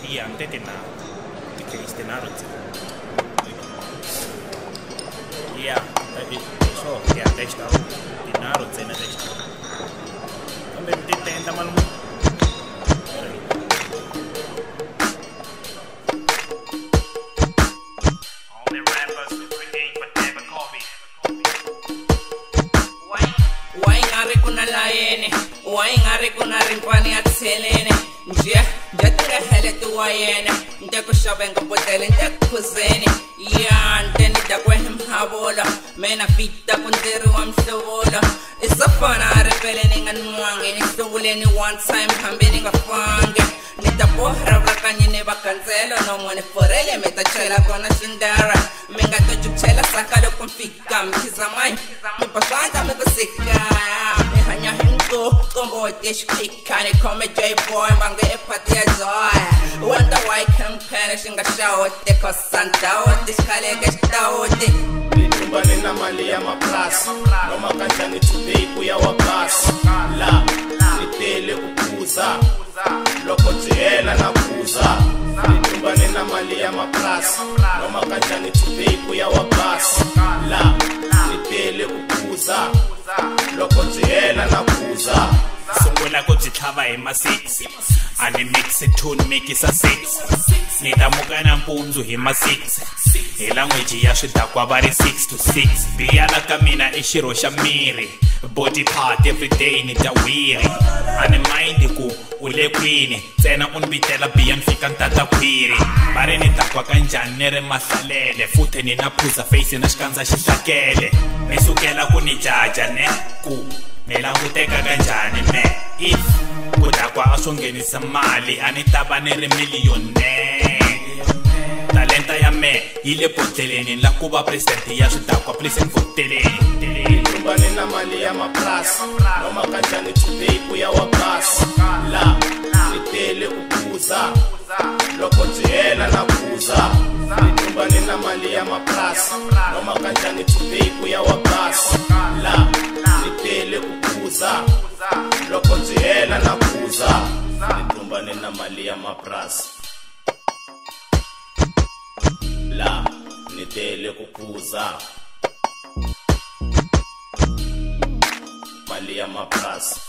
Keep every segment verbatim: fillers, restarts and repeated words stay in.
iya ngitete na ti-case tinharhu iya so ya testa tinharhu ntsena testa kambe mi ti tenta malume Why ngari kuna rimpani at selene Njia, jatinga hele tu wayene Ndeko shabenga botele ndeko kuzeni Ya, ndeni dakwe him habola Mena fita kundiru wa mshabola Isa fana arepele ninga nwange Nisule ni one time hambi ninga fange Nita pohra wakanye ne bakanzelo No mwene forele meta chela kona shindara Menga tojuk chela sakalo kumfika Mkiza mai, mipaswanta mikusika Mihanya hingo, kombo dish kick Kani kome J-boy, mange epati ya zoe Wonder why campaign shinga show Teko santa o, dish kale geshta o di Nitumba nina mali ya maplasi Noma kanjani today kuya wabasi La, nitele kukuza Loko tiela na kuza Nitumba nina mali ya maplasi Noma kanjani today kuya wabasi La, nitele kukuza Loko tiela na kuza sungula ku byi tlhava hi ma six ani mix tune mikisa six ni damuka nampundzu hi ma six hi language ya swidakwa va ri six to six biyala ka mina i xirho xa miri body part everyday ni ta wiri ani mind ku u le kwini ntsena u ni vitela biya ni fika ni tata khwiri va ri ni dakwa ka njhani ni ri mahlalele futhi ni na Phuza face na xikandza xi hlakele ni sukela ku ni jaja ne ku Nilanguteka kanjani me if kudakwa asongenisa mali anitaba ni ri millionaire talenta ya me ile boteleni la kuba president ya swidakwa please voteleni Nitumba nina mali ya maplasi Noma kanjani today kuya wabasi La, nitele kukuza Loko tiela na kuza Nitumba nina mali ya maplasi Noma kanjani today kuya wabasi La, nitele kukuza Loko tiela na kuza Nitumba nina mali ya maplasi La, nitele kukuza Mali ya maplasi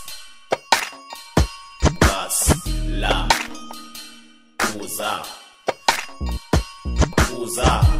Bas, la Phuza Phuza